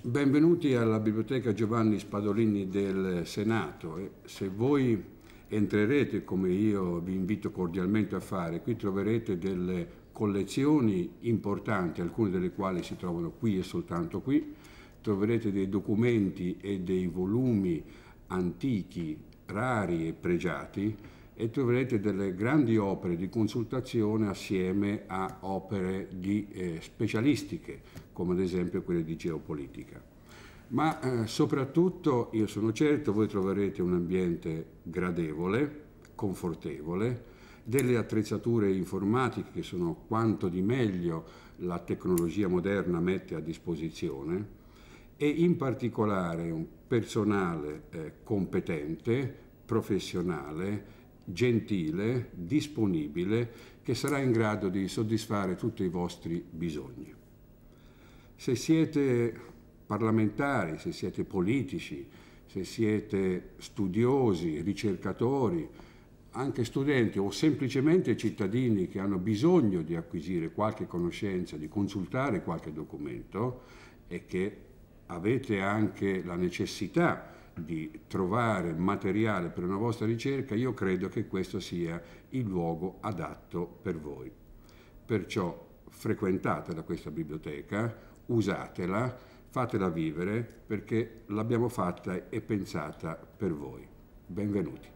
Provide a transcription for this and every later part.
Benvenuti alla Biblioteca Giovanni Spadolini del Senato. Se voi entrerete, come io vi invito cordialmente a fare, qui troverete delle collezioni importanti, alcune delle quali si trovano qui e soltanto qui. Troverete dei documenti e dei volumi antichi, rari e pregiati, e troverete delle grandi opere di consultazione assieme a opere specialistiche, come ad esempio quelle di geopolitica. Ma soprattutto, io sono certo, voi troverete un ambiente gradevole, confortevole, delle attrezzature informatiche che sono quanto di meglio la tecnologia moderna mette a disposizione, e in particolare un personale competente, professionale, gentile, disponibile, che sarà in grado di soddisfare tutti i vostri bisogni. Se siete parlamentari, se siete politici, se siete studiosi, ricercatori, anche studenti o semplicemente cittadini che hanno bisogno di acquisire qualche conoscenza, di consultare qualche documento e che avete anche la necessità di trovare materiale per una vostra ricerca, io credo che questo sia il luogo adatto per voi. Perciò frequentatela questa biblioteca, usatela, fatela vivere, perché l'abbiamo fatta e pensata per voi. Benvenuti.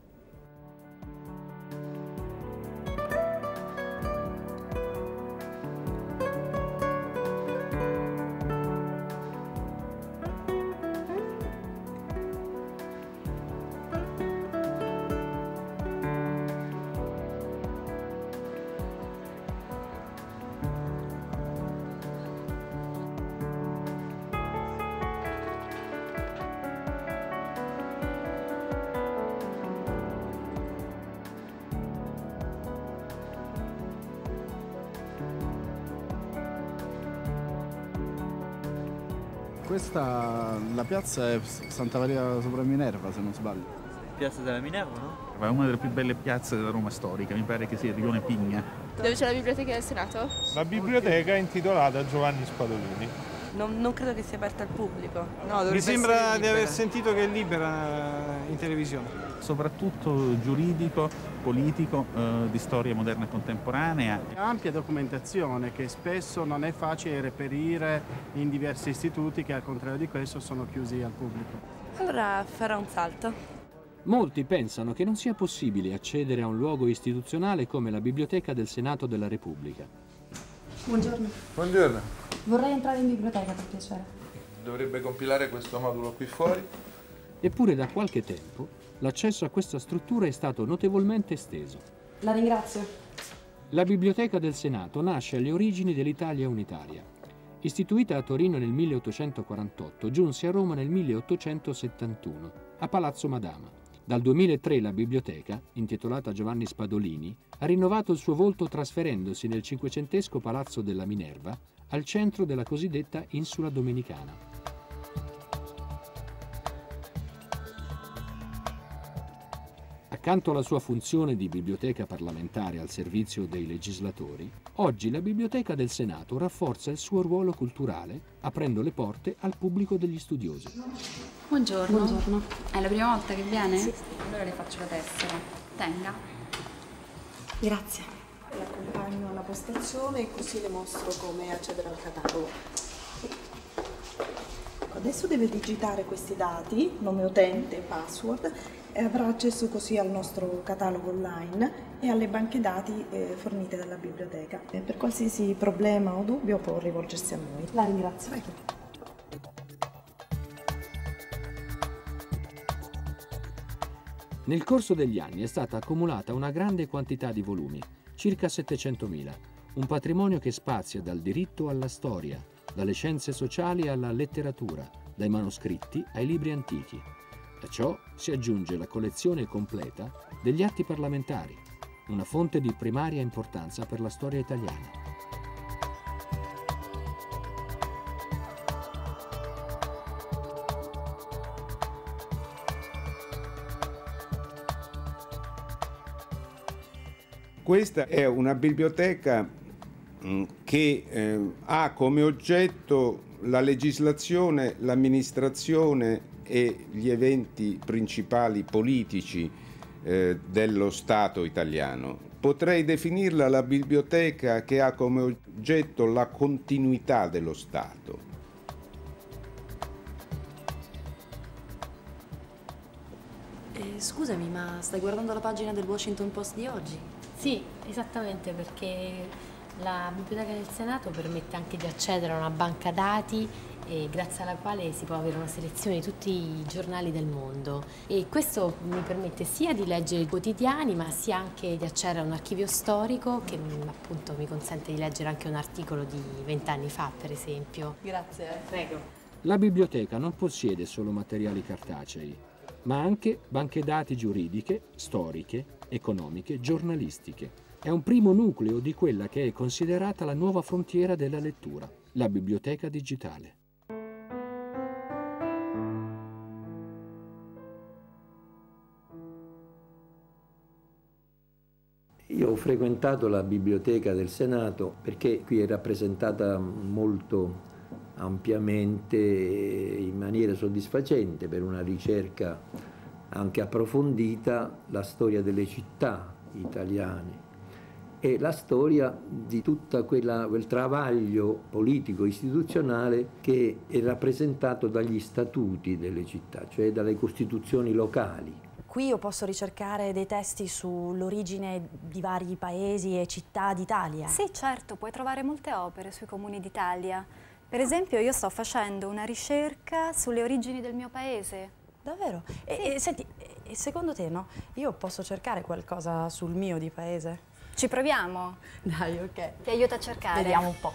Questa, la piazza è Santa Maria sopra Minerva, se non sbaglio. Piazza della Minerva, no? È una delle più belle piazze della Roma storica, mi pare che sia Rione Pigna. Dove c'è la biblioteca del Senato? La biblioteca è intitolata Giovanni Spadolini. Non credo che sia aperta al pubblico. No, mi sembra di aver sentito che è libera in televisione. Soprattutto giuridico, politico, di storia moderna e contemporanea. Ampia documentazione che spesso non è facile reperire in diversi istituti che al contrario di questo sono chiusi al pubblico. Allora farò un salto. Molti pensano che non sia possibile accedere a un luogo istituzionale come la Biblioteca del Senato della Repubblica. Buongiorno. Buongiorno. Vorrei entrare in biblioteca, per piacere. Dovrebbe compilare questo modulo qui fuori. Eppure da qualche tempo l'accesso a questa struttura è stato notevolmente esteso. La ringrazio. La Biblioteca del Senato nasce alle origini dell'Italia unitaria. Istituita a Torino nel 1848, giunse a Roma nel 1871, a Palazzo Madama. Dal 2003 la biblioteca, intitolata Giovanni Spadolini, ha rinnovato il suo volto trasferendosi nel cinquecentesco Palazzo della Minerva, al centro della cosiddetta Insula Domenicana. Accanto alla sua funzione di biblioteca parlamentare al servizio dei legislatori, oggi la Biblioteca del Senato rafforza il suo ruolo culturale, aprendo le porte al pubblico degli studiosi. Buongiorno. Buongiorno. È la prima volta che viene? Sì. Allora le faccio la tessera. Tenga. Grazie. Le accompagno alla postazione e così le mostro come accedere al catalogo. Adesso deve digitare questi dati, nome utente e password, e avrà accesso così al nostro catalogo online e alle banche dati fornite dalla biblioteca. E per qualsiasi problema o dubbio può rivolgersi a noi. La ringrazio. Vai. Nel corso degli anni è stata accumulata una grande quantità di volumi, circa 700.000, un patrimonio che spazia dal diritto alla storia, dalle scienze sociali alla letteratura, dai manoscritti ai libri antichi. A ciò si aggiunge la collezione completa degli atti parlamentari, una fonte di primaria importanza per la storia italiana. Questa è una biblioteca che ha come oggetto la legislazione, l'amministrazione e gli eventi principali politici dello Stato italiano. Potrei definirla la biblioteca che ha come oggetto la continuità dello Stato. Scusami, ma stai guardando la pagina del Washington Post di oggi? Sì, esattamente, perché la Biblioteca del Senato permette anche di accedere a una banca dati grazie alla quale si può avere una selezione di tutti i giornali del mondo, e questo mi permette sia di leggere i quotidiani ma sia anche di accedere a un archivio storico che appunto mi consente di leggere anche un articolo di 20 anni fa, per esempio. Grazie. Prego. La biblioteca non possiede solo materiali cartacei, ma anche banche dati giuridiche, storiche, economiche, giornalistiche. È un primo nucleo di quella che è considerata la nuova frontiera della lettura, la biblioteca digitale. Io ho frequentato la Biblioteca del Senato perché qui è rappresentata molto ampiamente e in maniera soddisfacente per una ricerca anche approfondita la storia delle città italiane e la storia di tutto quel travaglio politico-istituzionale che è rappresentato dagli statuti delle città, cioè dalle costituzioni locali. Qui io posso ricercare dei testi sull'origine di vari paesi e città d'Italia. Sì, certo, puoi trovare molte opere sui comuni d'Italia. Per esempio, io sto facendo una ricerca sulle origini del mio paese. Davvero? Sì. Senti, secondo te, no? Io posso cercare qualcosa sul mio di paese? Ci proviamo? Dai, ok. Ti aiuto a cercare. Vediamo un po'.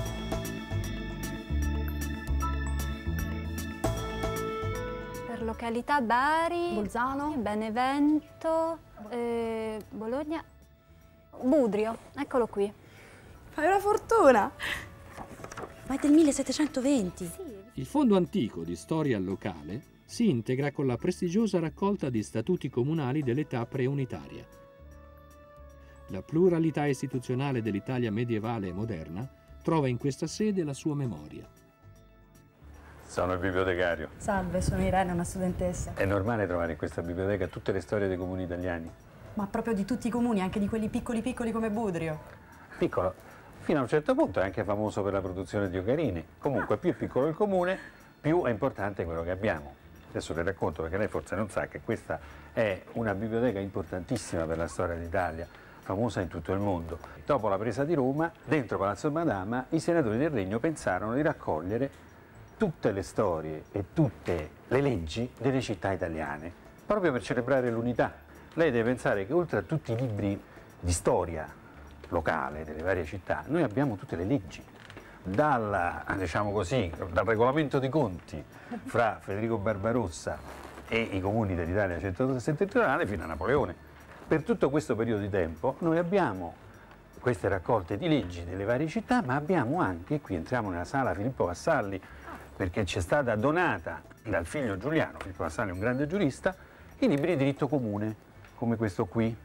Per località Bari, Bolzano, Benevento, Bologna, Budrio, eccolo qui. Fai una fortuna! Ma è del 1720. Sì. Il Fondo Antico di Storia Locale si integra con la prestigiosa raccolta di statuti comunali dell'età preunitaria. La pluralità istituzionale dell'Italia medievale e moderna trova in questa sede la sua memoria. Sono il bibliotecario. Salve, sono Irene, una studentessa. È normale trovare in questa biblioteca tutte le storie dei comuni italiani? Ma proprio di tutti i comuni, anche di quelli piccoli piccoli come Budrio. Piccolo? Fino a un certo punto è anche famoso per la produzione di ocarini. Comunque più è piccolo il comune, più è importante quello che abbiamo. Adesso le racconto perché lei forse non sa che questa è una biblioteca importantissima per la storia d'Italia, famosa in tutto il mondo. Dopo la presa di Roma, dentro Palazzo Madama, i senatori del Regno pensarono di raccogliere tutte le storie e tutte le leggi delle città italiane, proprio per celebrare l'unità. Lei deve pensare che oltre a tutti i libri di storia locale delle varie città, noi abbiamo tutte le leggi, diciamo così, dal regolamento dei conti fra Federico Barbarossa e i comuni dell'Italia settentrionale fino a Napoleone. Per tutto questo periodo di tempo noi abbiamo queste raccolte di leggi delle varie città, ma abbiamo anche, qui entriamo nella sala Filippo Vassalli, perché ci è stata donata dal figlio Giuliano, Filippo Vassalli è un grande giurista, i libri di diritto comune, come questo qui.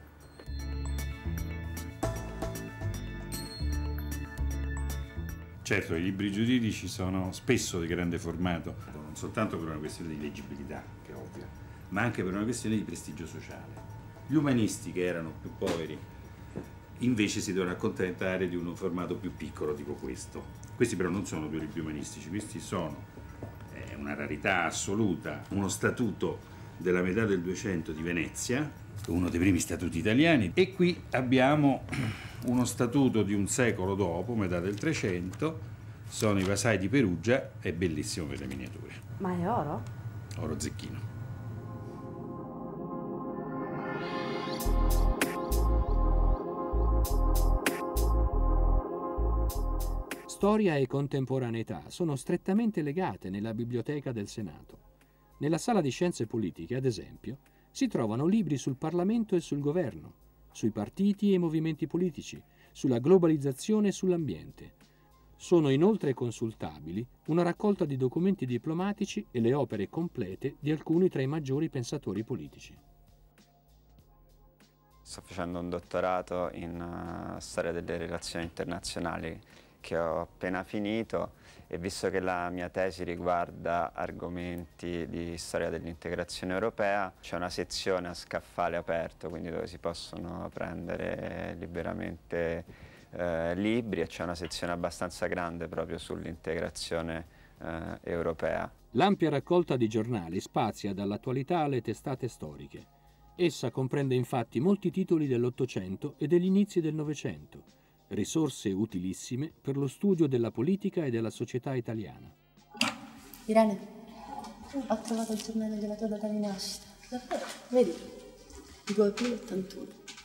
Certo, i libri giuridici sono spesso di grande formato, non soltanto per una questione di leggibilità, che è ovvia, ma anche per una questione di prestigio sociale. Gli umanisti, che erano più poveri, invece si devono accontentare di un formato più piccolo, tipo questo. Questi però non sono due libri umanistici, questi sono una rarità assoluta, uno statuto della metà del 200 di Venezia, uno dei primi statuti italiani, e qui abbiamo uno statuto di un secolo dopo, metà del 300, sono i vasai di Perugia, è bellissimo per le miniature. Ma è oro? Oro zecchino. Storia e contemporaneità sono strettamente legate nella Biblioteca del Senato. Nella sala di scienze politiche, ad esempio, si trovano libri sul Parlamento e sul governo, sui partiti e movimenti politici, sulla globalizzazione e sull'ambiente. Sono inoltre consultabili una raccolta di documenti diplomatici e le opere complete di alcuni tra i maggiori pensatori politici. Sto facendo un dottorato in storia delle relazioni internazionali che ho appena finito, e visto che la mia tesi riguarda argomenti di storia dell'integrazione europea, c'è una sezione a scaffale aperto, quindi dove si possono prendere liberamente libri, e c'è una sezione abbastanza grande proprio sull'integrazione europea. L'ampia raccolta di giornali spazia dall'attualità alle testate storiche. Essa comprende infatti molti titoli dell'Ottocento e degli inizi del Novecento, risorse utilissime per lo studio della politica e della società italiana. Irene, ho trovato il giornale della tua data di nascita. Davvero? Vedi? 2 aprile 81.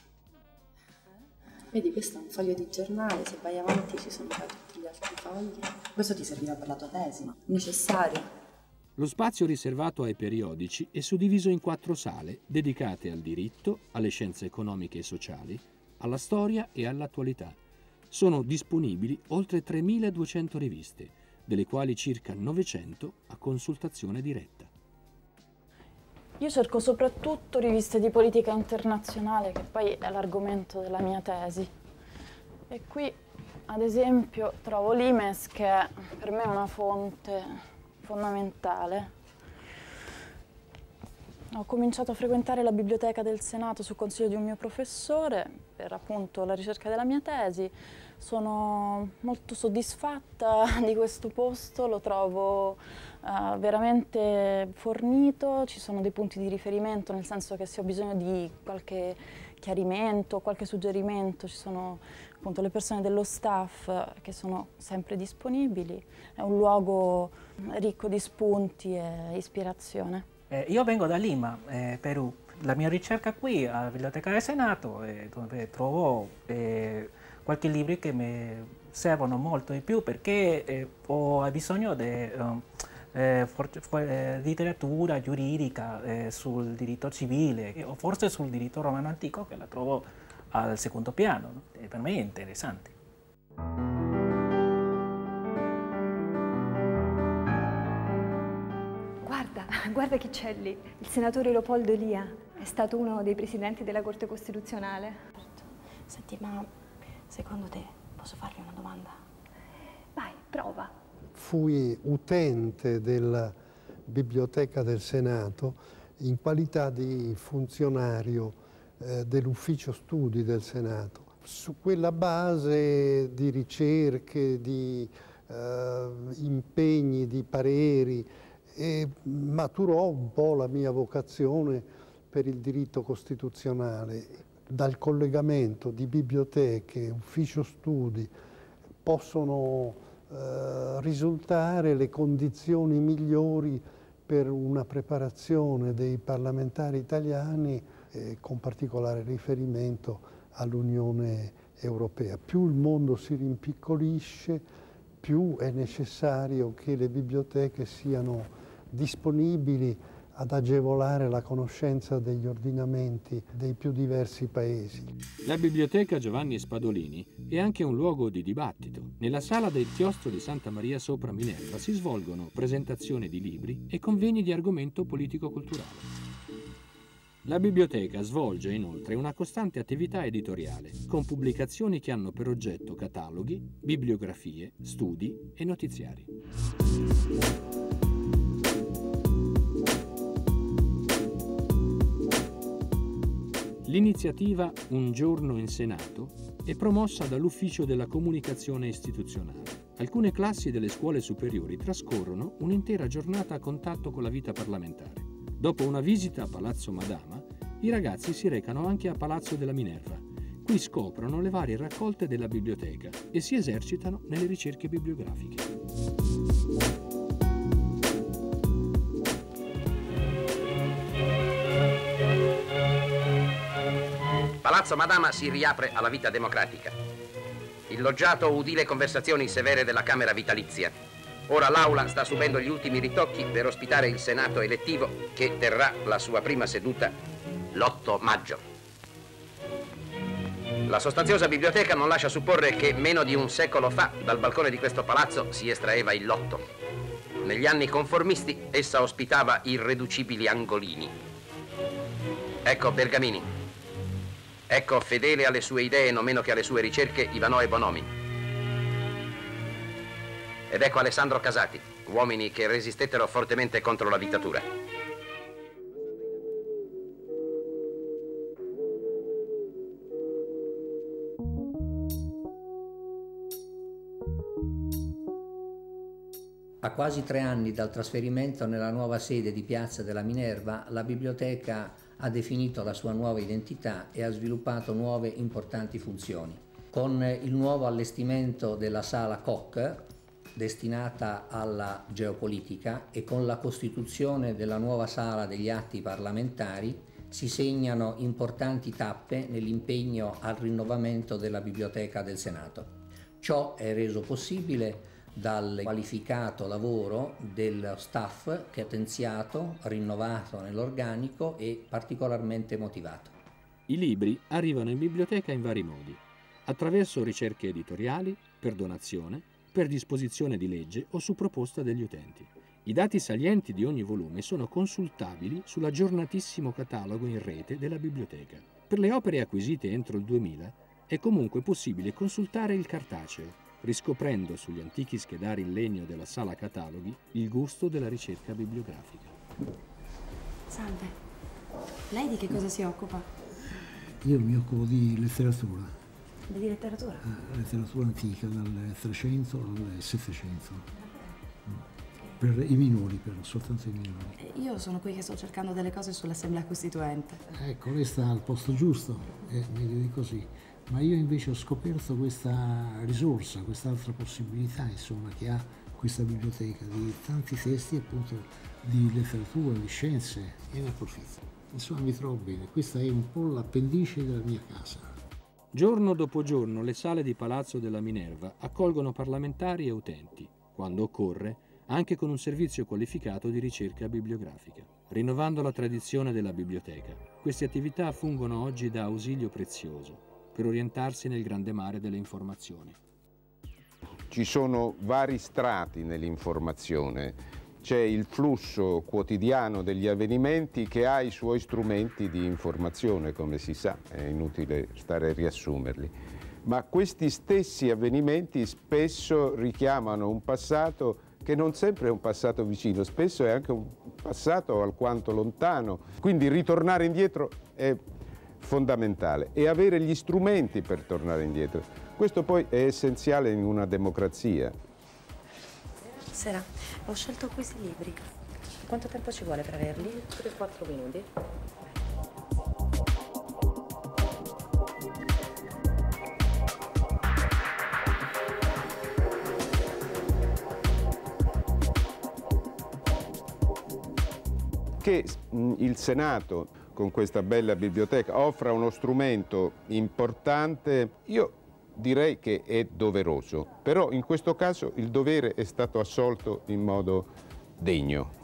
Vedi, questo è un foglio di giornale, se vai avanti ci sono poi tutti gli altri fogli. Questo ti servirà per la tua tesi, ma necessario. Lo spazio riservato ai periodici è suddiviso in 4 sale dedicate al diritto, alle scienze economiche e sociali, alla storia e all'attualità. Sono disponibili oltre 3.200 riviste, delle quali circa 900 a consultazione diretta. Io cerco soprattutto riviste di politica internazionale, che poi è l'argomento della mia tesi. E qui, ad esempio, trovo l'Imes, che è per me una fonte fondamentale. Ho cominciato a frequentare la biblioteca del Senato su consiglio di un mio professore per appunto la ricerca della mia tesi. Sono molto soddisfatta di questo posto, lo trovo veramente fornito, ci sono dei punti di riferimento, nel senso che se ho bisogno di qualche chiarimento, qualche suggerimento, ci sono appunto le persone dello staff che sono sempre disponibili. È un luogo ricco di spunti e ispirazione. Io vengo da Lima, Perù. La mia ricerca qui alla Biblioteca del Senato, dove trovo qualche libro che mi servono molto di più, perché ho bisogno di letteratura giuridica sul diritto civile, o forse sul diritto romano antico, che la trovo al secondo piano, no? E per me è interessante. Guarda chi c'è lì, il senatore Leopoldo Elia, è stato uno dei presidenti della Corte Costituzionale. Senti, ma secondo te posso fargli una domanda? Vai, prova. Fui utente della Biblioteca del Senato in qualità di funzionario dell'Ufficio Studi del Senato. Su quella base di ricerche, di impegni, di pareri, e maturò un po' la mia vocazione per il diritto costituzionale. Dal collegamento di biblioteche, ufficio studi, possono risultare le condizioni migliori per una preparazione dei parlamentari italiani, con particolare riferimento all'Unione Europea. Più il mondo si rimpiccolisce, più è necessario che le biblioteche siano disponibili ad agevolare la conoscenza degli ordinamenti dei più diversi paesi. La Biblioteca Giovanni Spadolini è anche un luogo di dibattito. Nella sala del chiostro di Santa Maria sopra Minerva si svolgono presentazioni di libri e convegni di argomento politico-culturale. La biblioteca svolge inoltre una costante attività editoriale, con pubblicazioni che hanno per oggetto cataloghi, bibliografie, studi e notiziari. L'iniziativa Un giorno in Senato è promossa dall'Ufficio della Comunicazione Istituzionale. Alcune classi delle scuole superiori trascorrono un'intera giornata a contatto con la vita parlamentare. Dopo una visita a Palazzo Madama, i ragazzi si recano anche a Palazzo della Minerva. Qui scoprono le varie raccolte della biblioteca e si esercitano nelle ricerche bibliografiche. Palazzo Madama si riapre alla vita democratica. Il loggiato udì le conversazioni severe della Camera vitalizia. Ora l'Aula sta subendo gli ultimi ritocchi per ospitare il Senato elettivo che terrà la sua prima seduta l'8 maggio. La sostanziosa biblioteca non lascia supporre che meno di un secolo fa dal balcone di questo palazzo si estraeva il lotto. Negli anni conformisti essa ospitava irreducibili angolini. Ecco Bergamini. Ecco, fedele alle sue idee non meno che alle sue ricerche, Ivanoe Bonomi. Ed ecco Alessandro Casati, uomini che resistettero fortemente contro la dittatura. A quasi 3 anni dal trasferimento nella nuova sede di Piazza della Minerva, la biblioteca ha definito la sua nuova identità e ha sviluppato nuove importanti funzioni. Con il nuovo allestimento della sala Koch, destinata alla geopolitica, e con la costituzione della nuova sala degli atti parlamentari, si segnano importanti tappe nell'impegno al rinnovamento della Biblioteca del Senato. Ciò è reso possibile dal qualificato lavoro dello staff che è potenziato, rinnovato nell'organico e particolarmente motivato. I libri arrivano in biblioteca in vari modi, attraverso ricerche editoriali, per donazione, per disposizione di legge o su proposta degli utenti. I dati salienti di ogni volume sono consultabili sull'aggiornatissimo catalogo in rete della biblioteca. Per le opere acquisite entro il 2000 è comunque possibile consultare il cartaceo, riscoprendo sugli antichi schedari in legno della sala cataloghi il gusto della ricerca bibliografica. Salve, lei di che cosa si occupa? Io mi occupo di letteratura. Di letteratura? Letteratura antica, dal 300 al 700. Per i minori, soltanto i minori. Io sono qui che sto cercando delle cose sull'Assemblea Costituente. Ecco, lei sta al posto giusto, è meglio di così. Ma io invece ho scoperto questa risorsa, quest'altra possibilità, insomma, che ha questa biblioteca di tanti testi, appunto, di letteratura, di scienze, e ne approfitto. Insomma, mi trovo bene. Questa è un po' l'appendice della mia casa. Giorno dopo giorno le sale di Palazzo della Minerva accolgono parlamentari e utenti, quando occorre, anche con un servizio qualificato di ricerca bibliografica. Rinnovando la tradizione della biblioteca, queste attività fungono oggi da ausilio prezioso per orientarsi nel grande mare delle informazioni. Ci sono vari strati nell'informazione. C'è il flusso quotidiano degli avvenimenti che ha i suoi strumenti di informazione, come si sa, è inutile stare a riassumerli. Ma questi stessi avvenimenti spesso richiamano un passato che non sempre è un passato vicino, spesso è anche un passato alquanto lontano. Quindi ritornare indietro è fondamentale e avere gli strumenti per tornare indietro. Questo poi è essenziale in una democrazia. Sera, ho scelto questi libri. Quanto tempo ci vuole per averli? 3-4 minuti. Che il Senato con questa bella biblioteca offra uno strumento importante, io direi che è doveroso, però in questo caso il dovere è stato assolto in modo degno.